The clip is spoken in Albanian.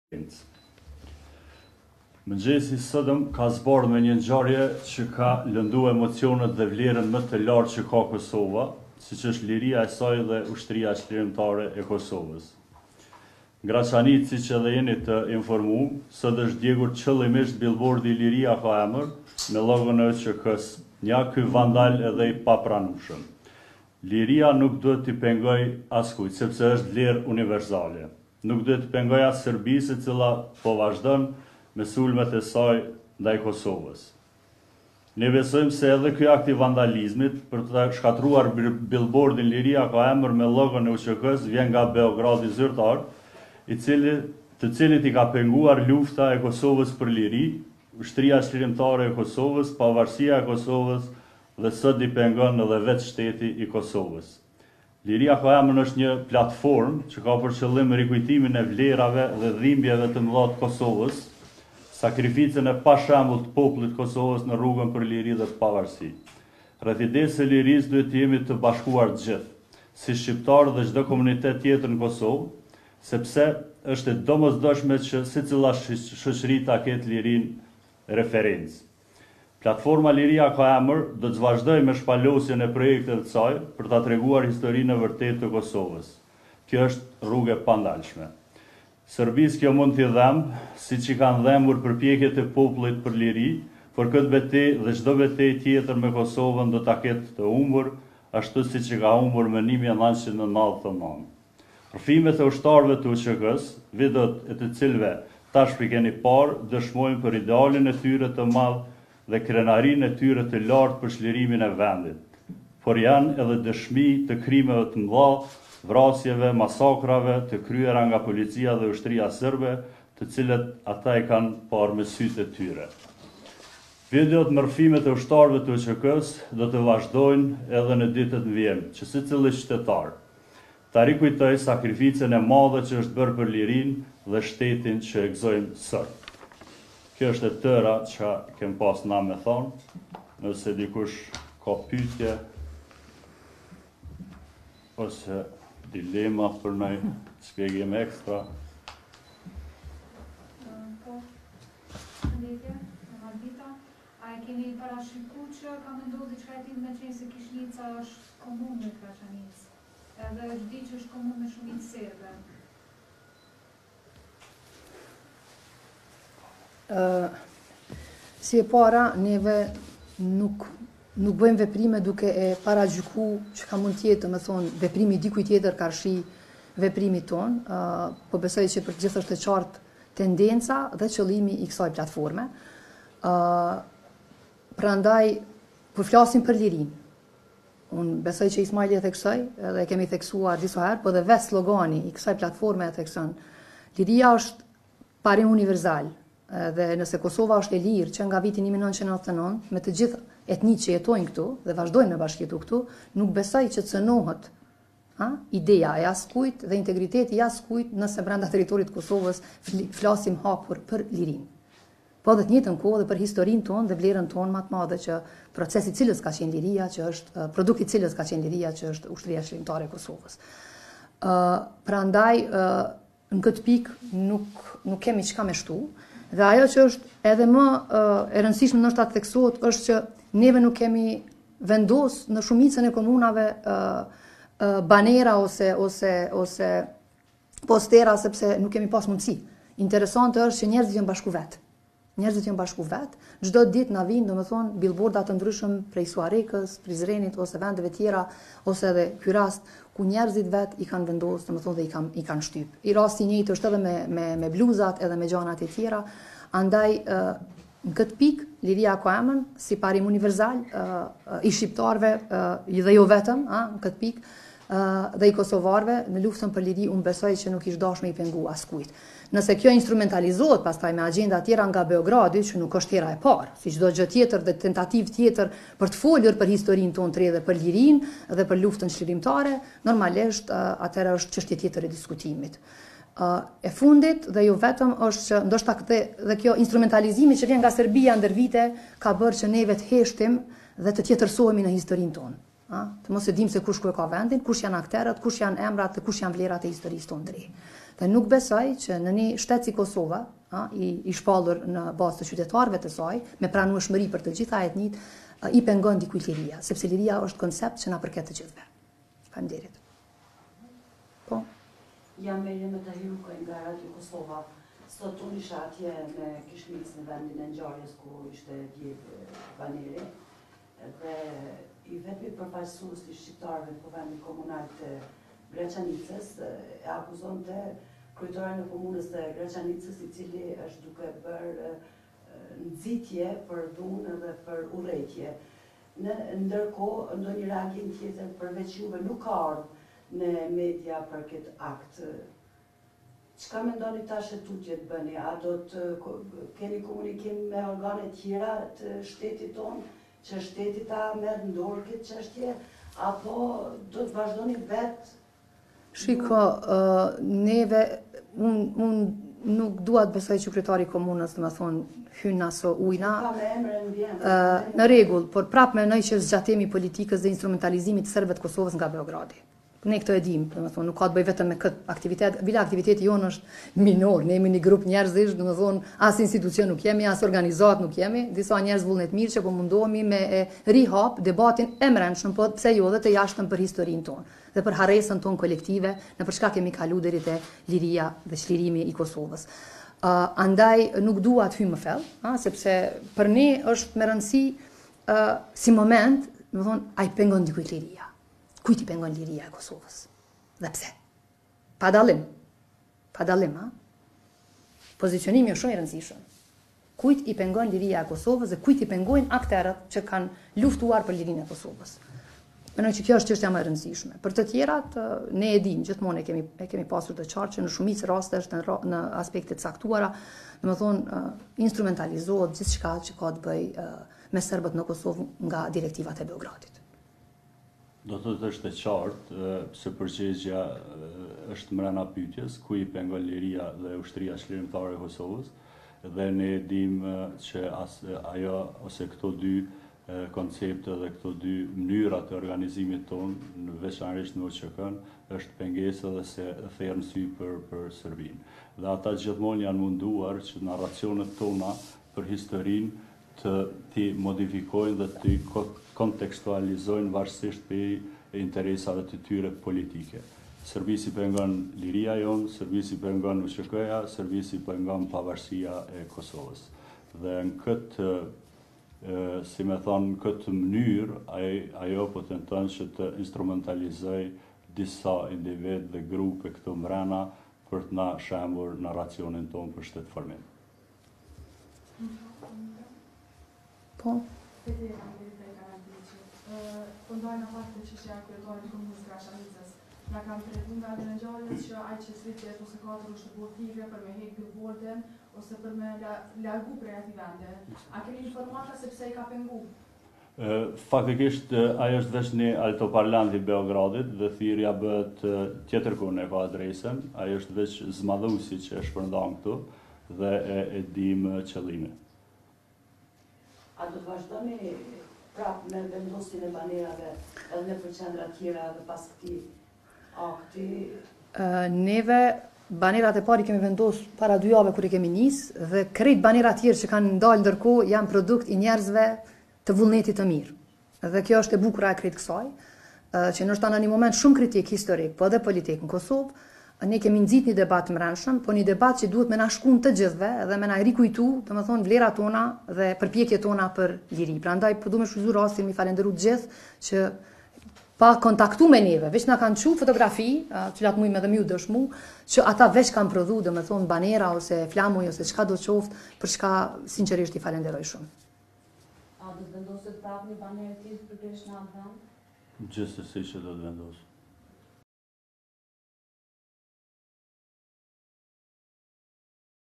Mëngjesi sotëm ka zbardhur me një ngjarje që ka lënduar emocionet dhe vlerën më të lartë që ka Kosova, siç është liria e saj dhe ushtria çlirimtare e Kosovës. Graçanit, siç edhe jeni të informuar, sot është djegur qëllimisht billboardi Liria ka emër me logon e ÇK-s, nja ky vandal edhe i papranueshëm. Liria nuk duhet t'i pengoj askujt, sepse është vlerë universale. Nuk duhet t'i pengoj as Serbisë, e cila po vazhdon me sulmet e saj ndaj Kosovës. Ne besojmë se edhe ky akt i vandalizmit për të shkatruar billboardin Liria ka emër me logon e UÇK-s vjen nga Beogradi zyrtar, të cilit i ka penguar lufta e Kosovës për liri, ushtria çlirimtare e Kosovës, pavarësia e Kosovës dhe sot i pengon edhe vetë shteti i Kosovës. Liria ka emër është një platformë që ka për qëllim rikujtimin e vlerave dhe dhimbjeve të mëdha të Kosovës, sakrificën e pashembull të popullit Kosovës në rrugën për liri dhe pavarësi. Rreth idesë së lirisë duhet të jemi të bashkuar të gjithë, si shqiptarë dhe çdo komunitet tjetër në Kosovë, sepse është e domosdoshme që secila shoqëri ta ketë lirinë referencë. Platforma Liria ka emër do të vazhdojë me shpalosjen e projekteve të saj për ta treguar historinë e vërtetë të Kosovës. Kjo është rrugë e pandalshme. Serbisë kjo mund t'i dhemë, siç i kanë dhemur përpjekjet e popullit për liri, por këtë betejë dhe çdo betejë tjetër me Kosovën do ta ketë të humbur, ashtu siç i ka humbur me 1999. Rrëfimet e ushtarëve të UÇK-s, videot e të cilëve tash i keni parë, dëshmojnë për idealin e tyre të madh dhe krenarinë e tyre të lartë për çlirimin e vendit. Por janë edhe dëshmi të krimeve të mëdha, vrasjeve, masakrave të kryera nga policia dhe ushtria serbe, të cilët ata i kanë parë me sytë e tyre. Videot me rrëfimet e ushtarëve të UÇK-s do të vazhdojnë edhe në ditët në vijim, që secili qytetar ta rikujtoj sakrificën e madhe që është bërë për lirinë dhe shtetin që e gëzojmë sot. Kjo është e tëra që kem pas na me thonë, nëse dikush ka pyetje ose dilema për në shpjegim ekstra. A e keni parashikuar që ka menduar diçka e tillë me qenë se Kishnica është komunë në Graçanicë? Edhe është di që është komunë me shumicë serbe. Si e para, neve nuk bëjmë veprime duke e paragjyku që ka mund tjetë, me thonë, veprimi dikuj tjetër karshi veprimi tonë, po besoj që për gjithë është e qartë tendenca dhe qëllimi i kësaj platforme. Prandaj, për flasim për lirinë, unë besoj që Ismaili e theksoj, edhe kemi theksuar disa herë, po dhe vetë slogani i kësaj platforme e thekson. Liria është parim universal, dhe nëse Kosova është e lirë që nga vitin 1999, me të gjithë etnitë që jetojnë këtu dhe vazhdojnë me bashkjetu këtu, nuk besoj që cënohet ideja e askujt dhe integriteti i askujt nëse brenda teritorit Kosovës flasim hapur për lirinë. Po dhe të njëjtën kohë dhe për historinë tonë dhe vlerën tonë më të madhe që procesi i cilës ka qenë liria, që është produkti i cilës ka qenë liria, që është ushtria çlirimtare e Kosovës. Prandaj në këtë pikë nuk kemi çka me shtu, dhe ajo që është edhe më e rëndësishme ndoshta të theksohet është që neve nuk kemi vendos në shumicën e komunave banera ose postera sepse nuk kemi pas mundësi. Interesante është që njerëzit janë bashku vetë. Njerëzit janë bashku vetë, çdo ditë na vinë, domethënë, billboarda të ndryshëm prej Suarekës, Prizrenit ose vendeve tjera, ose edhe ky rast ku njerëzit vetë i kanë vendosur, domethënë dhe i kanë shtyp. I rasti i njëjtë është edhe me bluzat, edhe me gjanat e tjera. Andaj në këtë pikë liria ka emër si parim universal i shqiptarëve dhe jo vetëm, në këtë pikë dhe i kosovarëve në luftën për liri unë besoj që nuk ishte dashur me i pengu askujt. Nëse kjo instrumentalizohet pastaj me agenda tjera nga Beogradi, që nuk është hera e parë, si çdo gjë tjetër dhe tentativë tjetër për të folur për historinë tonë të re dhe për lirinë dhe për luftën çlirimtare, normalisht atëherë është çështje tjetër e diskutimit. E fundit dhe jo vetëm është që ndoshta dhe kjo instrumentalizimi që vjen nga Serbia ndër vite ka bërë që neve të heshtim dhe të tjetërsohemi në historinë tonë. Të mos e dim se kush ku e ka vendin, kush janë akterët, kush janë emrat dhe kush janë vlerat e historisë tonë të re. Dhe nuk besoj që në një shtet si Kosova, i shpallur në bazë të qytetarëve të saj, me pranueshmëri për të gjitha etnitë, i pengon dikujt liria, sepse liria është koncept që na përket të gjithëve. Faleminderit. Po. Jam Merjeme Tahiruka nga Radio Kosova. Sot unë isha atje me Kishnicë në vendin e ngjarjes ku ishte djegë baneri dhe i vetmi përfaqësues i shqiptarëve në Kuvendin Komunal të Graçanicës e akuzonte kryetarin e komunës të Graçanicës, i cili është duke bërë nxitje për dhunë dhe për urrëtie. Ndërkohë, ndonjë reagim tjetër përveç juve nuk ka ardhur në media për këtë akt. Çka mendoni tash e tutje të bëni? A do të keni komunikim me organe tjera të shtetit tonë, që shteti ta merr në dorë këtë çështje, apo do të vazhdoni vetë? Shiko, neve, unë nuk dua të besoj që kryetari i komunës, do të thonë, hyn aso ujna. Ka me emrin vjen. Në rregull, por prapë mendoj që zgjatimi i politikës dhe instrumentalizimit të serbëve të Kosovës nga Beogradi. Ne këto e dim, domethënë nuk ka të bëjë vetëm me këtë aktivitet. Bile aktiviteti jonë është minor, ne jemi një grup njerëzish, domethënë as institucion nuk jemi, as organizat nuk jemi, disa njerëz vullnet mirë që po mundohemi me rihap debatin e mbrëmshëm, po pse jo dhe të jashtëm për historinë tonë dhe për harresën tonë kolektive, në për çka kemi kalu deri te liria dhe çlirimi i Kosovës. Andaj nuk dua të hyj më fell, sepse për ne është me rëndësi si moment, domethënë ai pengon dikujt liria. Kujt i pengon liria e Kosovës? Dhe pse? Pa dallim. Pa dallim, Pozicionimi është shumë i rëndësishëm. Kujt i pengon liria e Kosovës dhe kujt i pengojnë akterët që kanë luftuar për lirinë e Kosovës. Mendoj që kjo është çështja më e rëndësishme. Për të tjerat, ne e dimë, gjithmonë e kemi pasur të qartë që në shumicë raste është në aspekte të caktuara, domethënë instrumentalizohet gjithçka që ka të bëjë me serbët në Kosovë nga direktivat e Beogradit. Do të është e qartë se përgjigjja është mbrana pyetjes ku i pengon liria dhe ushtria çlirimtare e Kosovës, dhe ne dimë që ajo ose këto dy koncepte dhe këto dy mënyra të organizimit tonë, në veçanërisht në OÇK-n, është pengesë dhe se therrën sy për Serbinë. Dhe ata gjithmonë janë munduar që narracionet tona për historinë të modifikojnë dhe të kontekstualizojnë varësisht për interesave të tyre politike. Serbisi pengon liria jonë, Serbisi pengon UÇK-ja, Serbisi pengon pavarësia e Kosovës. Dhe në këtë si me thonë, në këtë mënyrë, ajo po tenton që të instrumentalizoj disa individ dhe grupe këtu mbrana për të na shembur narracionin tonë për shtetëformim. Po? Po ndojnë në faktë që shja kryetarit komunës Graçanicës. Na kam të regu nga dhe në ngjarjes që ai që sritjet ose katër është abortive për me hek billboarden ose për me largu prej atij vende. A keni informata se pse i ka pengu? Faktikisht, ajo është veç një altoparlant i Beogradit dhe thirrja bëhet tjetër kone ka adresën, ajo është veç zmadhusi që e shpërndan këtu dhe e dim qëllimin. A do të vazhdoni prapë me vendosjen e banerave edhe në përqendra tjera dhe pas këtij akti? Neve banerat e parë i kemi vendosur para 2 javë kur i kemi nisë dhe krejt banerat tjerë që kanë ndalë ndërkohë janë produkt i njerëzve të vullnetit të mirë. Dhe kjo është e bukura e krejt kësaj, që ndoshta në një moment shumë kritik historik, po edhe politik në Kosovë, ne kemi nxit një debat mbrëmshëm, po një debat që duhet me na shkuën të gjithëve dhe me na rikujtu, domethënë vlerat tona dhe përpjekjet tona për liri. Prandaj po duam të shfrytëzoj rastin mi falenderoj të gjithë që pa kontaktu me neve, veç na kanë çu fotografi, cilat mujmë edhe më ju dëshmu, që ata veç kanë prodhu, domethënë banera ose flamuj ose çka do të qoftë, për çka sinqerisht i falenderoj shumë. A do të vendoset prapë një banerë tjetër për në atë vend? Gjithsesi që do të vendosë.